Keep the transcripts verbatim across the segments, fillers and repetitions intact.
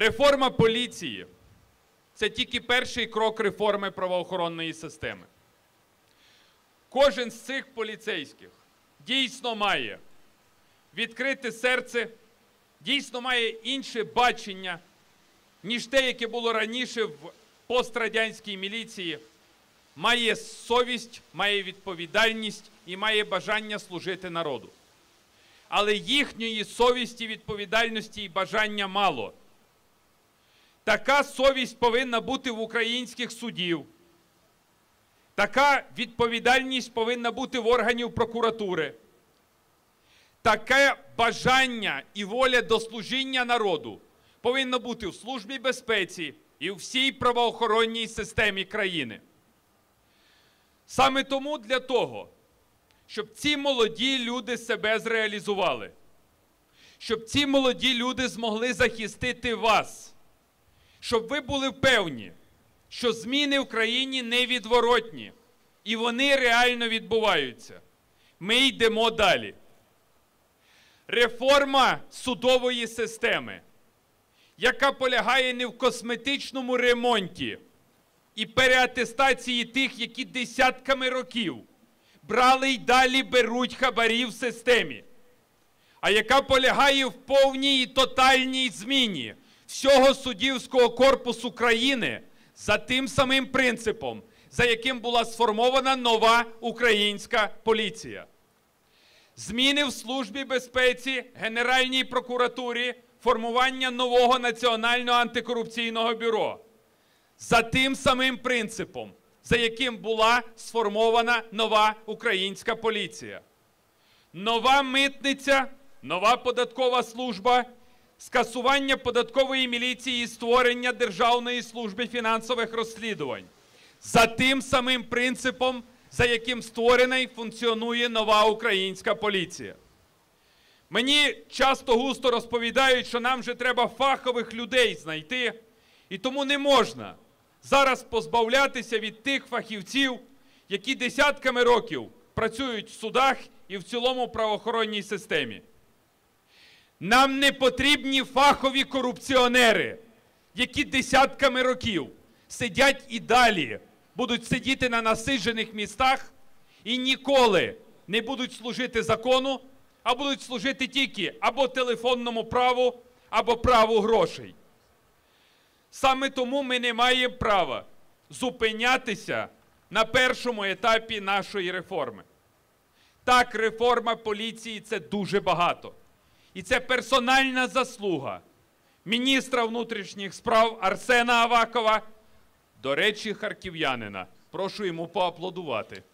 Реформа поліції – це тільки перший крок реформи правоохоронної системи. Кожен з цих поліцейських дійсно має відкрите серце, дійсно має інше бачення, ніж те, яке було раніше в пострадянській міліції, має совість, має відповідальність і має бажання служити народу. Але їхньої совісті, відповідальності і бажання мало. Така совість повинна бути в українських судів. Така відповідальність повинна бути в органів прокуратури. Таке бажання і воля до служіння народу повинно бути в Службі безпеці і в всій правоохоронній системі країни. Саме тому для того, щоб ці молоді люди себе зреалізували, щоб ці молоді люди змогли захистити вас, щоб ви були впевнені, що зміни в країні невідворотні, і вони реально відбуваються. Ми йдемо далі. Реформа судової системи, яка полягає не в косметичному ремонті і переатестації тих, які десятками років брали й далі беруть хабарі в системі, а яка полягає в повній і тотальній зміні всього суддівського корпусу країни за тим самим принципом, за яким була сформована нова українська поліція. Зміни в Службі безпеці, Генеральній прокуратурі, формування нового Національного антикорупційного бюро. За тим самим принципом, за яким була сформована нова українська поліція. Нова митниця, нова податкова служба, скасування податкової міліції і створення Державної служби фінансових розслідувань. За тим самим принципом, за яким створена і функціонує нова українська поліція. Мені часто густо розповідають, що нам вже треба фахових людей знайти, і тому не можна зараз позбавлятися від тих фахівців, які десятками років працюють в судах і в цілому правоохоронній системі. Нам не потрібні фахові корупціонери, які десятками років сидять і далі, будуть сидіти на насиджених містах і ніколи не будуть служити закону, а будуть служити тільки або телефонному праву, або праву грошей. Саме тому ми не маємо права зупинятися на першому етапі нашої реформи. Так, реформа поліції – це дуже багато. І це персональна заслуга міністра внутрішніх справ Арсена Авакова, до речі, харків'янина. Прошу йому поаплодувати.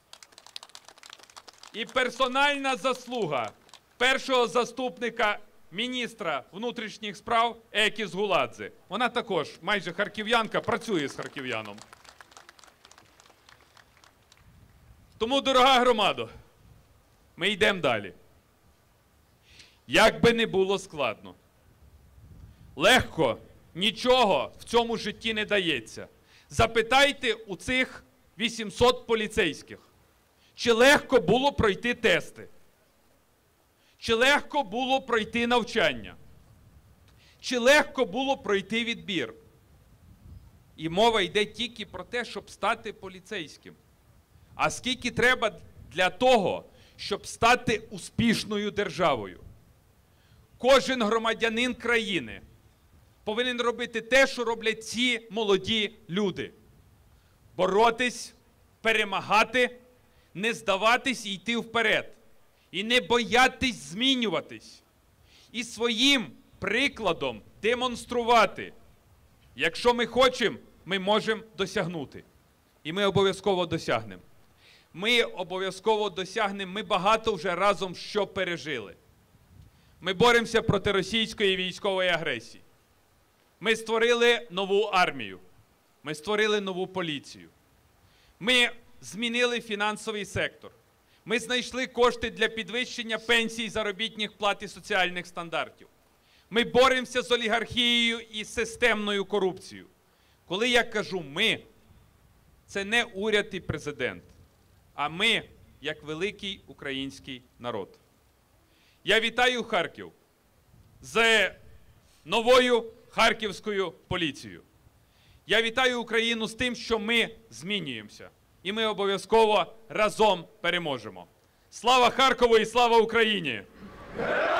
І персональна заслуга першого заступника міністра внутрішніх справ Екіс Гуладзе. Вона також майже харків'янка, працює з харків'яном. Тому, дорога громадо, ми йдемо далі. Як би не було складно, легко нічого в цьому житті не дається. Запитайте у цих вісімсот поліцейських, чи легко було пройти тести, чи легко було пройти навчання, чи легко було пройти відбір. І мова йде тільки про те, щоб стати поліцейським. А скільки треба для того, щоб стати успішною державою? Кожен громадянин країни повинен робити те, що роблять ці молоді люди. Боротись, перемагати, не здаватись і йти вперед. І не боятись змінюватись. І своїм прикладом демонструвати. Якщо ми хочемо, ми можемо досягнути. І ми обов'язково досягнемо. Ми обов'язково досягнемо, ми багато вже разом що пережили. Ми боремося проти російської військової агресії. Ми створили нову армію. Ми створили нову поліцію. Ми змінили фінансовий сектор. Ми знайшли кошти для підвищення пенсій, заробітних плат і соціальних стандартів. Ми боремося з олігархією і системною корупцією. Коли я кажу «ми», це не уряд і президент, а ми, як великий український народ. Я вітаю Харків з новою Харківською поліцією. Я вітаю Україну з тим, що ми змінюємося. І ми обов'язково разом переможемо. Слава Харкову і слава Україні!